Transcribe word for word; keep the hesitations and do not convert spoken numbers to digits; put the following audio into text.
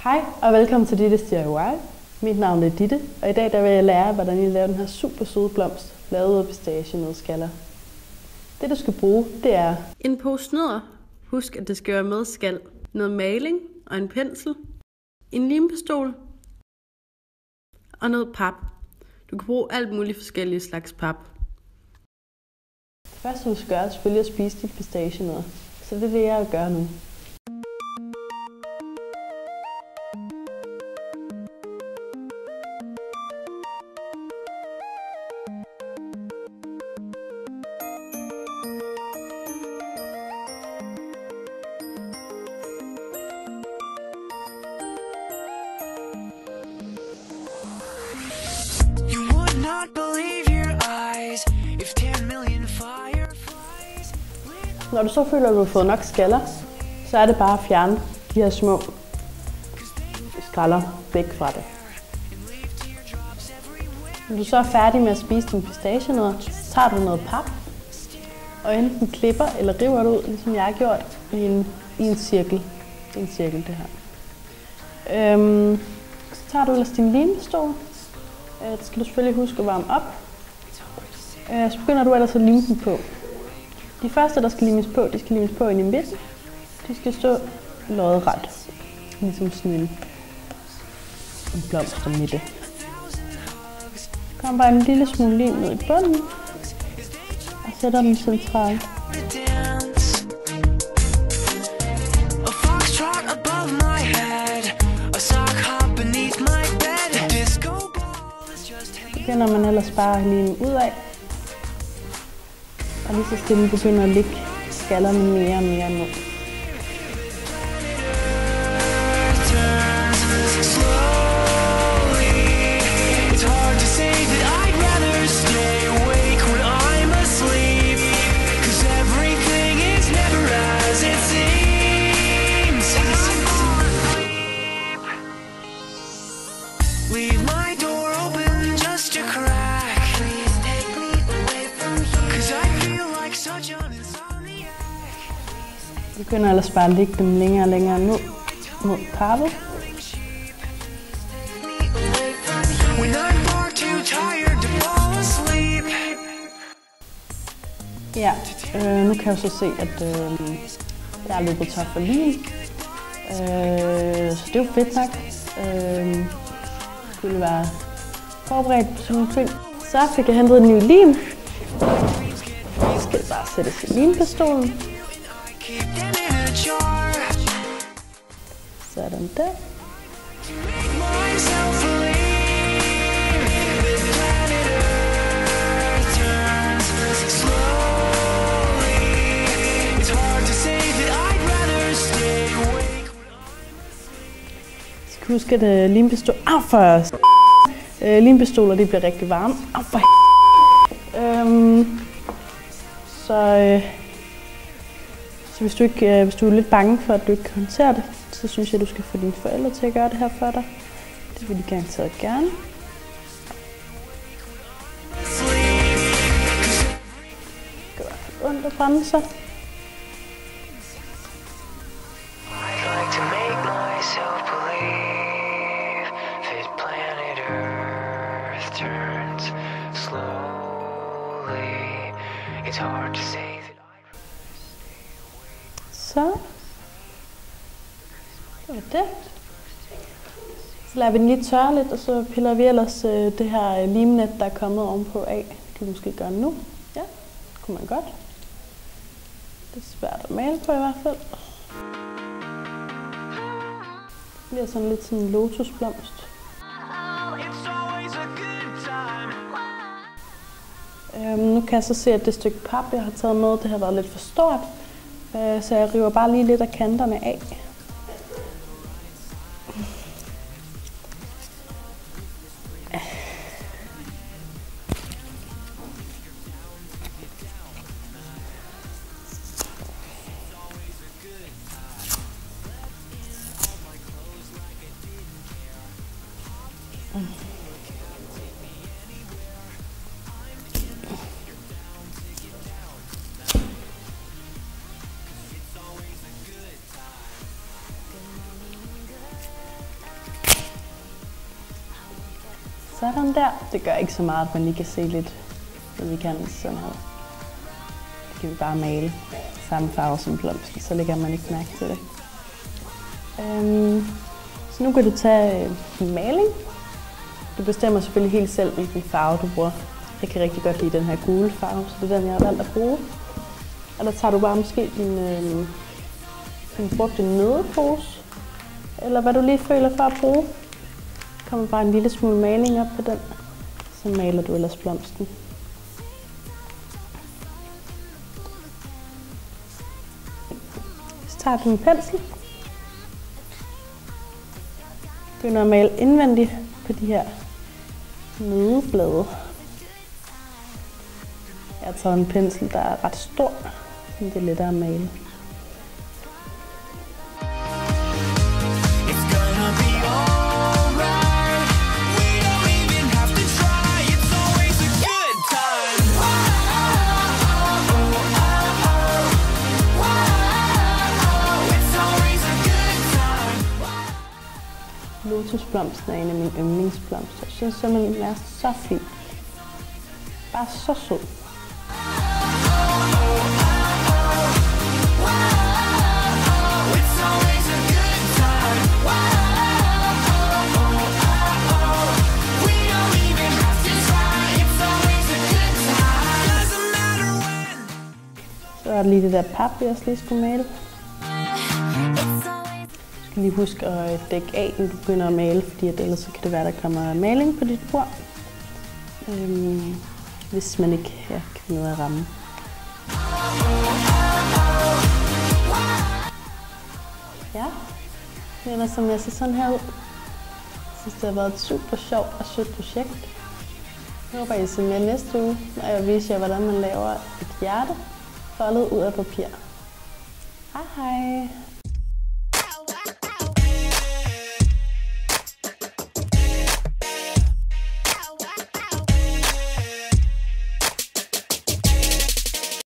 Hej og velkommen til Dittes D I Y. Mit navn er Ditte, og i dag der vil jeg lære, hvordan I laver den her super søde blomst, lavet af pistachienødskaller. Det du skal bruge, det er en pose nødder. Husk at det skal være med skal. Noget maling og en pensel. En limpistol. Og noget pap. Du kan bruge alt muligt forskellige slags pap. Det første du skal gøre er selvfølgelig at spise dit pistachienødder. Så det er det jeg vil gøre nu. Når du så føler, at du har fået nok skaller, så er det bare at fjerne de her små skralder væk fra det. Når du så er færdig med at spise dine pistachienødder, så tager du noget pap og enten klipper eller river det ud, ligesom jeg har gjort, i en, i en cirkel. Det er en cirkel, det her. Øhm, så tager du ellers din limpistol. Øh, det skal du selvfølgelig huske at varme op. Øh, så begynder du ellers at lime den på. De første, der skal limes på, de skal limes på ind i midten. De skal stå lodret, ligesom sådan en, en blomstermitte. Kom bare en lille smule lim ned i bunden, og sætter den centralt. Begynder man ellers bare at lime ud af. Og lige så stille begynder at ligge skallerne mere og mere ned. Jeg begynder ellers bare at lægge dem længere og længere ned mod pappet. Ja, øh, nu kan jeg så se, at øh, jeg er løbet tør for lim. Øh, så det er jo fedt nok. Øh, jeg skulle være forberedt på sådan nogle ting. Så fik jeg hentet en ny lim. Så skal jeg bare sætte til limpistolen. Sådan der. Jeg skal huske, at limpistol... Au for... Uh, limpistoler, de bliver rigtig varme. Au for... Øhm, så... Uh, Så hvis du, ikke, hvis du er lidt bange for, at du ikke kan håndtere det, så synes jeg, at du skal få dine forældre til at gøre det her for dig. Det vil de garanteret gerne. Det gør i hvert fald ondt at brænde sig. Så. Så er det. Så lader vi den lige tørre lidt, og så piller vi ellers øh, det her limnet, der er kommet ovenpå af. Det kan vi måske gøre nu. Ja, det kunne man godt. Det er svært at male på i hvert fald. Det bliver sådan lidt sådan en lotusblomst. Øhm, nu kan jeg så se, at det stykke pap, jeg har taget med, det har været lidt for stort. Så jeg river bare lige lidt af kanterne af. Sådan der. Det gør ikke så meget, at man lige kan se lidt ned i kanten sådan her. Det kan vi bare male samme farve som blomsten, så lægger man ikke mærke til det. Øhm, så nu kan du tage din maling. Du bestemmer selvfølgelig helt selv, hvilken farve du bruger. Jeg kan rigtig godt lide den her gule farve, så det er den, jeg har valgt at bruge. Og der tager du bare måske din, øh, din brugte nøddepose, eller hvad du lige føler for at bruge. Der kommer bare en lille smule maling op på den, så maler du ellers blomsten. Så tager du en pensel. Begynder at male indvendigt på de her nøddeblade. Jeg har taget en pensel, der er ret stor, så det er lettere at male. Lotusblomsten er en af mine yndlingsblomster. Jeg synes simpelthen, den er så fin. Bare så sød. Så er der lige det der pap, jeg også lige skulle male. Du skal lige huske at dække af, når du begynder at male, fordi at ellers så kan det være, der kommer maling på dit bord. Øhm, hvis man ikke ja, kan finde ud af at ramme. Ja, det ender som jeg ser sådan her ud. Jeg synes, det har været et super sjovt og sødt projekt. Jeg håber, I ser med næste uge, når jeg viser jer, hvordan man laver et hjerte foldet ud af papir. Hej hej!